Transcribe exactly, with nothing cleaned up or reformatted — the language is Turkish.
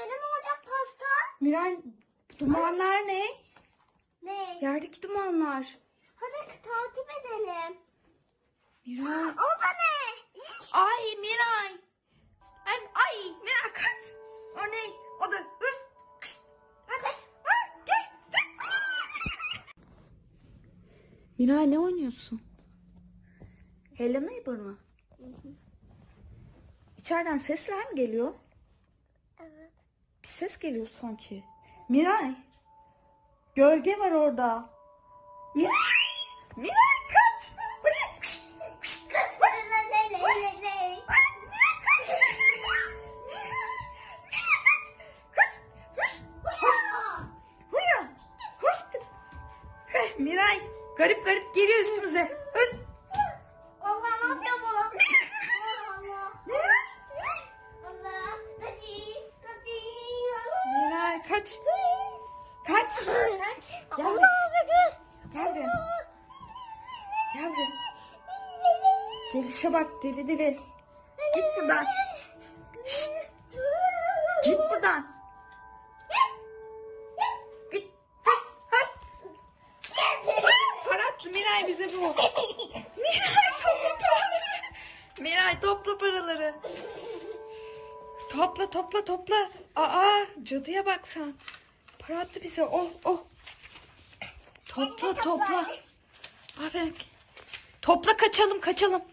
Benim olacak pasta. Miray, dumanlar ne? Ne? Yerdeki dumanlar. Hadi takip edelim. Miray. O da ne? Ay Miray. Ay, ay Miray kaç. O ne? O da hız. Kış. Kış. Gel. Miray ne oynuyorsun? Hello Neighbor mı? İçeriden sesler mi geliyor? Evet. Bir ses geliyor sanki. Miray. Gölge var orada. Miray. Miray kaç. Buraya. Kış. Kış. Kış. Miray, garip garip geliyor üstümüze. Öz. Allah ne yapıyor bana? Allah Allah. Allah. Hadi. Hadi. Miray kaç. Kaç. Gel Allah buraya. Allah. Gel buraya. Gel buraya. Gelişe bak deli deli. Git buradan. Şşt. Git buradan. Git. Hay, hay. Para attı Miray bize bu. Miray topla paraları. Miray topla paraları. Topla topla topla. Aa cadıya bak sen. Para attı bize. Oh oh. Topla topla. Aferin. Topla kaçalım kaçalım.